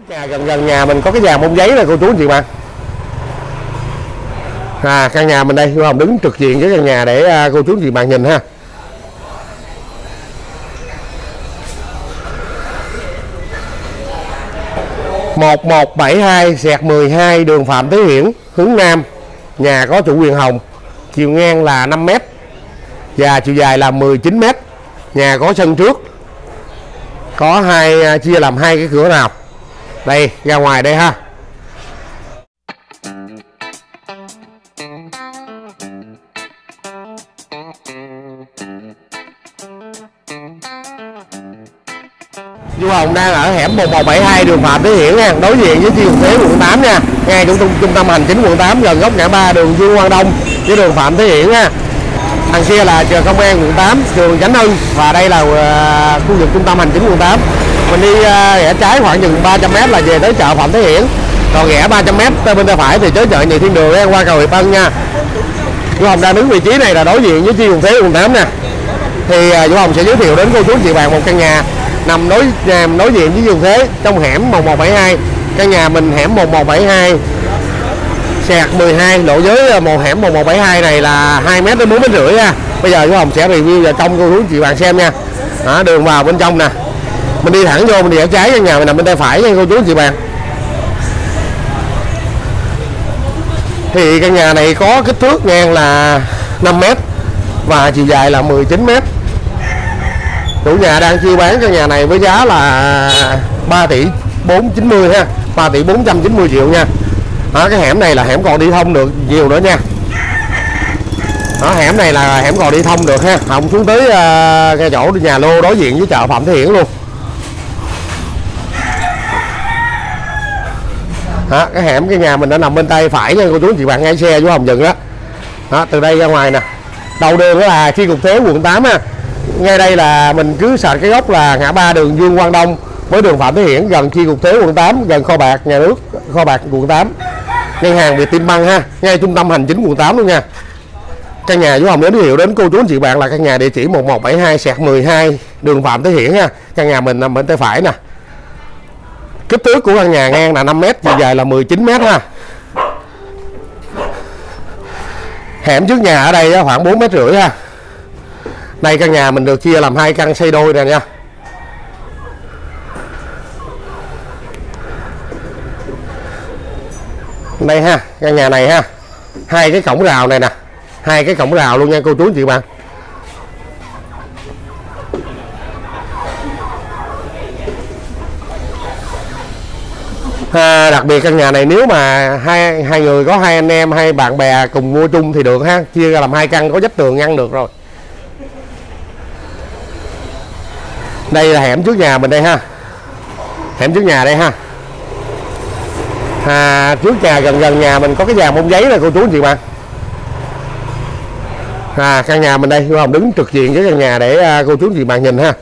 Nhà gần nhà mình có cái dàn bông giấy này cô chú anh chị bạn. Căn nhà mình đây, Hương Hồng đứng trực diện với căn nhà để cô chú anh chị bạn nhìn ha. Một 1172/12 đường Phạm Thế Hiển hướng Nam. Nhà có chủ quyền hồng, chiều ngang là 5 m và chiều dài là 19 m. Nhà có sân trước, có chia làm hai cái cửa nào. Đây, ra ngoài đây ha. Du Hồng đang ở hẻm 1172 đường Phạm Thế Hiển nha, đối diện với chi cục thuế quận 8 nha, ngay trung tâm hành chính quận 8, gần góc ngã ba đường Dương Quang Đông với đường Phạm Thế Hiển nha. Đằng kia là trường công an quận 8, trường Chánh Hưng, và đây là khu vực trung tâm hành chính quận 8. Mình đi rẽ trái khoảng chừng 300 m là về tới chợ Phạm Thế Hiển, còn rẽ 300 m bên tay phải thì tới chợ Nhị Thiên Đường qua cầu Hiệp Ân nha. Du Hồng đang đứng vị trí này là đối diện với chi cục thuế quận 8 nè. Thì Du Hồng sẽ giới thiệu đến cô chú chị bạn một căn nhà nằm đối diện với vườn thế trong hẻm 1172. Căn nhà mình hẻm 1172/12, lộ giới một hẻm 1172 này là 2 m đến 4 m rưỡi nha. Bây giờ chú Hồng sẽ review vào trong cô chú chị bạn xem nha. Đường vào bên trong nè, mình đi thẳng vô, mình đi ở trái, căn nhà mình nằm bên tay phải nha cô chú chị bạn. Thì căn nhà này có kích thước ngang là 5 m và chiều dài là 19 m. Chủ nhà đang chiêu bán căn nhà này với giá là 3.490 ha, 3.490 triệu nha. Cái hẻm này là hẻm còn đi thông được nhiều nữa nha. Hẻm này là hẻm còn đi thông được ha, không xuống tới cái chỗ nhà lô đối diện với chợ Phạm Thế Hiển luôn. Cái hẻm cái nhà mình đã nằm bên tay phải nha cô chú chị bạn, ngay xe chú Hồng dừng đó. Từ đây ra ngoài nè, đầu đường đó là chi cục thuế quận 8 ha. Ngay đây là mình cứ sạch cái góc là ngã ba đường Dương Quang Đông với đường Phạm Thế Hiển, gần chi cục thuế quận 8, gần kho bạc nhà nước, kho bạc quận 8, ngân hàng Vietinbank ha, ngay trung tâm hành chính quận 8 luôn nha. Căn nhà chú Hồng giới thiệu đến cô chú anh chị bạn là căn nhà địa chỉ 1172/12 đường Phạm Thế Hiển ha. Căn nhà mình nằm bên tay phải nè. Kích thước của căn nhà ngang là 5 m, chiều dài là 19 m ha. Hẻm trước nhà ở đây khoảng 4 m rưỡi ha. Đây căn nhà mình được chia làm hai căn xây đôi nè nha. Đây ha, căn nhà này ha, hai cái cổng rào này nè, hai cái cổng rào luôn nha cô chú chị bạn. Đặc biệt căn nhà này nếu mà hai người có hai anh em hay bạn bè cùng mua chung thì được ha, chia ra làm hai căn, có vách tường ngăn được rồi. Đây là hẻm trước nhà mình đây ha, hẻm trước nhà đây ha. Trước nhà gần nhà mình có cái dàn bông giấy này cô chú anh chị bạn. Căn nhà mình đây, Hương Hồng đứng trực diện với căn nhà để cô chú anh chị bạn nhìn ha.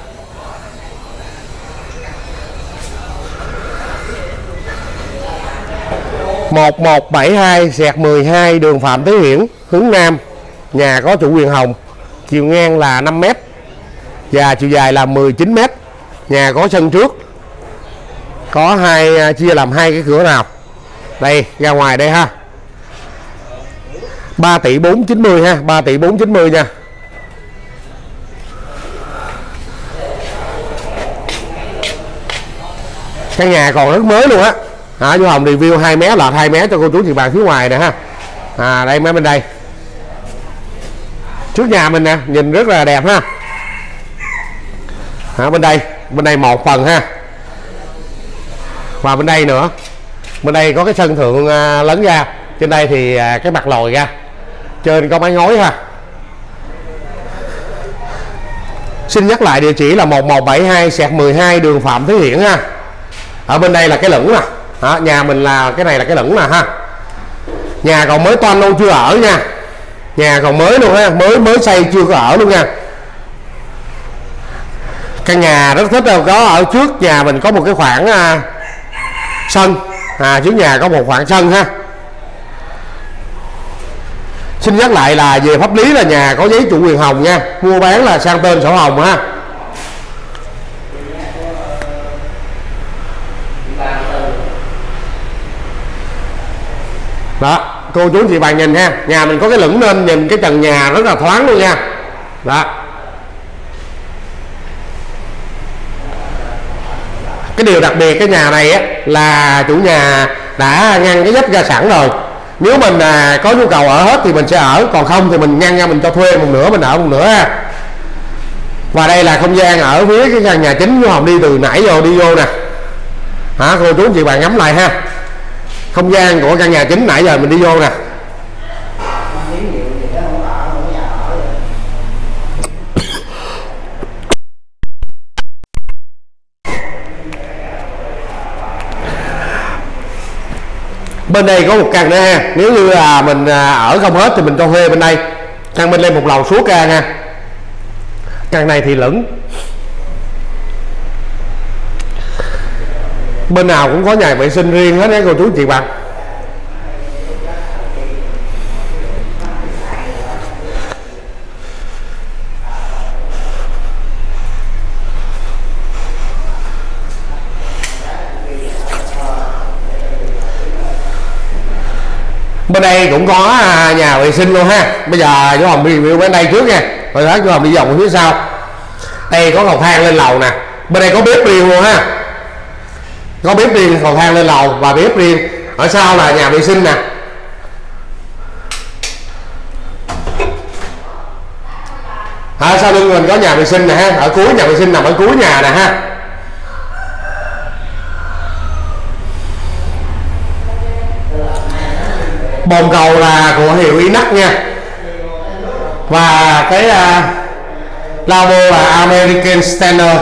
Một 1172/12 đường Phạm Thế Hiển hướng Nam. Nhà có chủ quyền hồng, chiều ngang là 5 m và chiều dài là 19 m. Nhà có sân trước, có chia làm hai cái cửa nào. Đây, ra ngoài đây ha. 3.490 ha, 3.490 nha. Căn nhà còn rất mới luôn á. Chú Hồng review 2 mé, lọt 2 mé cho cô chú chị bạn phía ngoài nè ha. Đây mấy bên đây. Trước nhà mình nè, nhìn rất là đẹp ha. Bên đây một phần ha. Và bên đây nữa. Bên đây có cái sân thượng lấn ra. Trên đây thì cái mặt lồi ra. Trên có mái ngói ha. Xin nhắc lại địa chỉ là 1172/12 đường Phạm Thế Hiển ha. Ở bên đây là cái lửng nè. Nhà mình là cái này là cái lửng nè ha. Nhà còn mới toanh luôn, chưa ở nha. Nhà còn mới luôn ha, mới xây chưa có ở luôn nha. Căn nhà rất thích đâu, có ở trước nhà mình có một cái khoảng sân. Trước nhà có một khoảng sân ha. Xin nhắc lại là về pháp lý là nhà có giấy chủ quyền hồng nha, mua bán là sang tên sổ hồng ha. Đó, cô chú chị bạn nhìn ha, nhà mình có cái lửng nên nhìn cái trần nhà rất là thoáng luôn nha. Đó, cái điều đặc biệt cái nhà này á là chủ nhà đã ngăn cái vách ra sẵn rồi. Nếu mình có nhu cầu ở hết thì mình sẽ ở, còn không thì mình ngăn ra mình cho thuê một nửa, mình ở một nửa ha. Và đây là không gian ở phía cái căn nhà chính của Hồng đi từ nãy giờ đi vô nè. Hả, cô chú chị bạn ngắm lại ha, không gian của căn nhà chính nãy giờ mình đi vô nè. Bên đây có một căn nữa ha, nếu như là mình ở không hết thì mình cho thuê bên đây. Căn bên lên một lầu suốt ra nha. Căn này thì lửng, bên nào cũng có nhà vệ sinh riêng hết đấy cô chú chị bạn. Bên đây cũng có nhà vệ sinh luôn ha. Bây giờ chú Hồng review bên đây trước nha, rồi đó chú Hồng đi vòng ở phía sau. Đây có cầu thang lên lầu nè, bên đây có bếp riêng luôn ha, có bếp riêng, cầu thang lên lầu và bếp riêng. Ở sau là nhà vệ sinh nè. Sau lưng mình có nhà vệ sinh nè ha, ở cuối nhà vệ sinh nằm ở cuối nhà nè ha. Bồn cầu là của hiệu Inox nha, và cái lavabo là American Standard.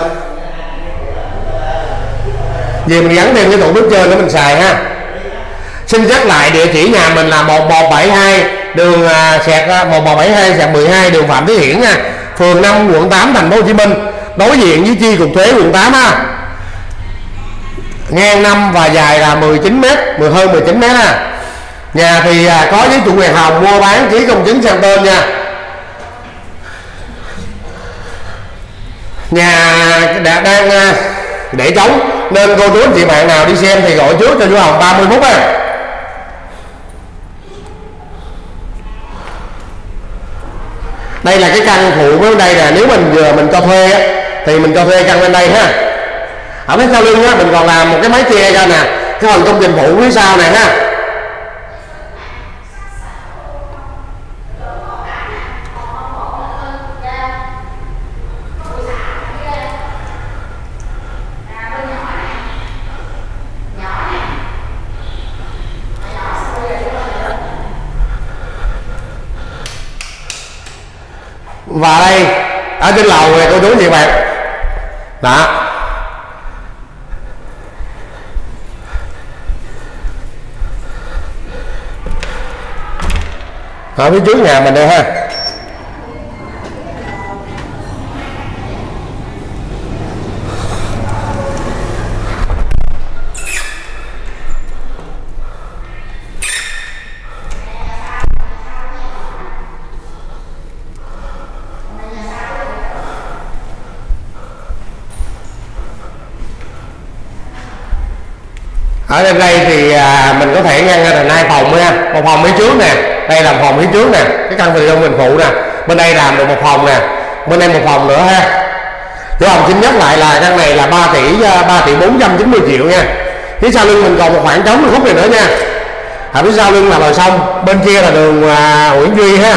Vì mình gắn thêm cái tủ bếp trên để mình xài ha. Xin nhắc lại địa chỉ nhà mình là 1172 đường sẹt 1172/12 đường Phạm Thế Hiển nha, phường 5 quận 8 thành phố Hồ Chí Minh, đối diện với chi cục thuế quận 8 ha. Ngang 5 và dài là 19 m, hơn 19 m ha. Nhà thì có giấy chủ quyền hồng, mua bán ký công chứng sang tên nha. Nhà đang để trống nên cô chú anh chị bạn nào đi xem thì gọi trước cho chú Hồng 30 phút á. Đây là cái căn phụ bên đây nè, nếu mình vừa mình cho thuê á, thì mình cho thuê căn bên đây ha. Ở phía sau lưng á mình còn làm một cái mái che ra nè, cái phần công trình phụ phía sau này ha. Và đây ở trên lầu này cô chú chị bạn đó, ở phía trước nhà mình đây ha. Ở trên đây thì mình có thể ngăn ra thành 2 phòng nha, một phòng phía trước nè, đây là phòng phía trước nè, cái căn phòng mình phụ nè, bên đây làm được một phòng nè, bên đây một phòng nữa ha. Chú Hồng xin nhắc lại là căn này là 3 tỷ 490 triệu nha. Phía sau lưng mình còn một khoảng trống khúc này nữa nha. Ở phía sau lưng là bờ sông, bên kia là đường Nguyễn Duy ha.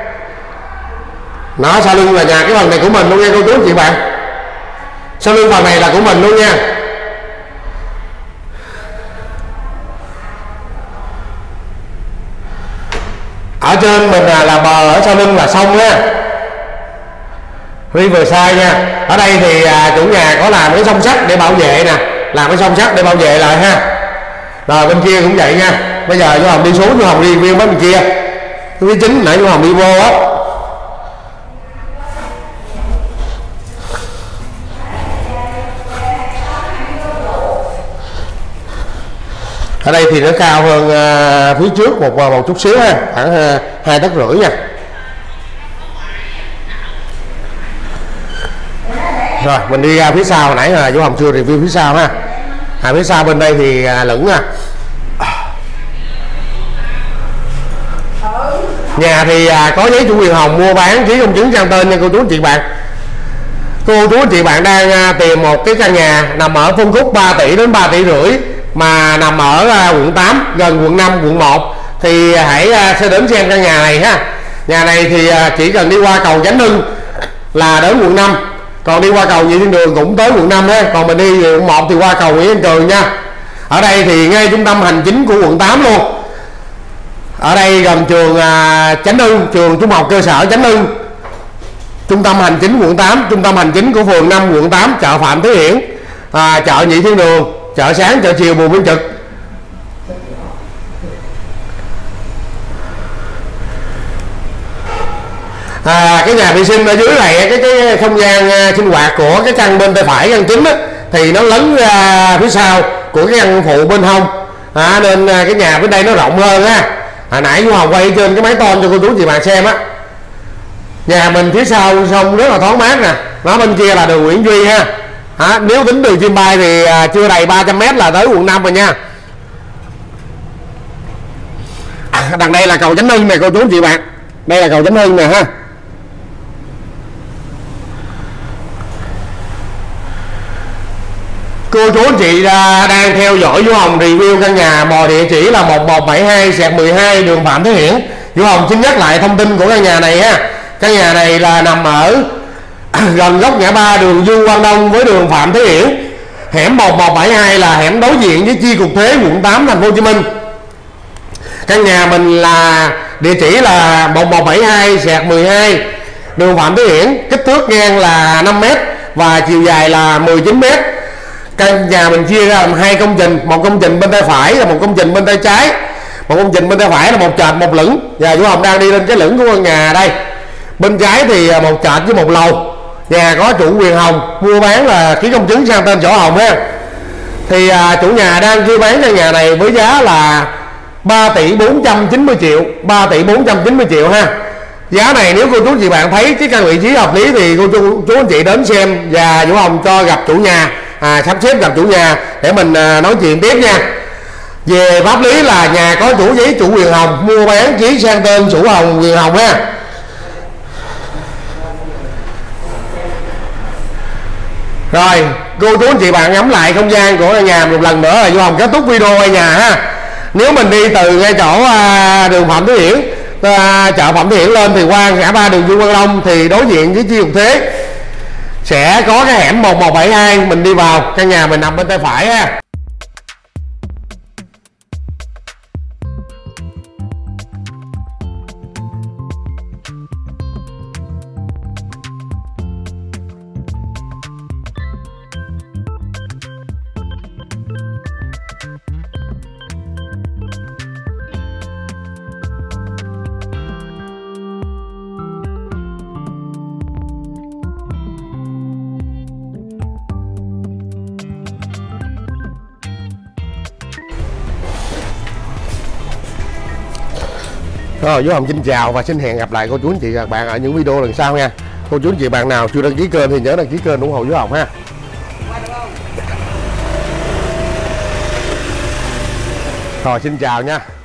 Nó sau lưng là nhà, cái phần này của mình luôn nha cô chú chị bạn. Sau lưng phần này là của mình luôn nha. Ở trên mình là bờ, ở sau lưng là sông nha, Riverside nha. Ở đây thì chủ nhà có làm cái song sắt để bảo vệ nè, làm cái song sắt để bảo vệ lại ha. Rồi bên kia cũng vậy nha. Bây giờ chú Hồng đi xuống, chú Hồng review bên kia. Cái phía chính nãy chú Hồng đi vô á. Ở đây thì nó cao hơn phía trước một chút xíu ha, khoảng 2,5 tấc nha. Rồi mình đi ra phía sau, nãy là chú Hồng chưa review phía sau ha. Phía sau bên đây thì lửng Nhà thì có giấy chủ quyền hồng, mua bán ký công chứng sang tên nha cô chú anh chị bạn. Cô chú anh chị bạn đang tìm một cái căn nhà nằm ở phân khúc 3 tỷ đến 3 tỷ rưỡi mà nằm ở quận 8 gần quận 5 quận 1 thì hãy sẽ đến xem căn nhà này ha. Nhà này thì chỉ cần đi qua cầu Chánh Hưng là đến quận 5, còn đi qua cầu Nhị Thiên Đường cũng tới quận 5 ha. Còn mình đi quận 1 thì qua cầu Nguyễn Văn Trường nha. Ở đây thì ngay trung tâm hành chính của quận 8 luôn. Ở đây gần trường Chánh Hưng, trường trung học cơ sở Chánh Hưng, trung tâm hành chính quận 8, trung tâm hành chính của phường 5 quận 8, chợ Phạm Thế Hiển, chợ Nhị Thiên Đường, chợ sáng chợ chiều Bùi Biên Trực. Cái nhà vệ sinh ở dưới này, cái không gian sinh hoạt của cái căn bên tay phải, căn chính á, thì nó lấn ra phía sau của cái căn phụ bên hông, nên cái nhà bên đây nó rộng hơn ha. Hồi nãy Vũ Hồng quay trên cái máy tôn cho cô chú chị bạn xem á. Nhà mình phía sau sông rất là thoáng mát nè, nó bên kia là đường Nguyễn Duy ha. Nếu tính đường chim bay thì chưa đầy 300m là tới quận 5 rồi nha. Đằng đây là cầu Chánh Hưng nè cô chú chị bạn, đây là cầu Chánh Hưng nè ha. Cô chú anh chị đang theo dõi Vũ Hồng review căn nhà mò địa chỉ là 1172/12 đường Phạm Thế Hiển. Vũ Hồng xin nhắc lại thông tin của căn nhà này ha. Căn nhà này là nằm ở gần góc ngã ba đường Dương Quang Đông với đường Phạm Thế Hiển. Hẻm 1172 là hẻm đối diện với chi cục thuế quận 8 thành phố Hồ Chí Minh. Căn nhà mình là địa chỉ là 1172/12 đường Phạm Thế Hiển, kích thước ngang là 5m và chiều dài là 19m. Căn nhà mình chia ra làm 2 công trình, một công trình bên tay phải là một công trình bên tay trái. Một công trình bên tay phải là một trệt một lửng, và Vũ Hồng đang đi lên cái lửng của căn nhà đây. Bên trái thì một trệt với một lầu. Nhà có chủ quyền hồng, mua bán là ký công chứng sang tên sổ hồng ha. Thì chủ nhà đang kêu bán căn nhà này với giá là 3 tỷ 490 triệu, 3 tỷ 490 triệu ha. Giá này nếu cô chú chị bạn thấy cái căn vị trí hợp lý thì cô chú anh chị đến xem và Vũ Hồng cho gặp chủ nhà, sắp xếp gặp chủ nhà để mình nói chuyện tiếp nha. Về pháp lý là nhà có chủ giấy chủ quyền hồng, mua bán ký sang tên chủ hồng quyền hồng ha. Rồi cô chú anh chị bạn ngắm lại không gian của nhà một lần nữa là Vũ Hồng kết thúc video ở nhà ha. Nếu mình đi từ ngay chỗ đường Phạm Thế Hiển, chợ Phạm Thế Hiển lên thì qua ngã ba đường Dương Quang Đông thì đối diện với chi cục thuế sẽ có cái hẻm 1172, mình đi vào căn nhà mình nằm bên tay phải ha. Rồi Vũ Hồng xin chào và xin hẹn gặp lại cô chú anh chị và các bạn ở những video lần sau nha. Cô chú anh chị bạn nào chưa đăng ký kênh thì nhớ đăng ký kênh ủng hộ Vũ Hồng ha. Rồi xin chào nha.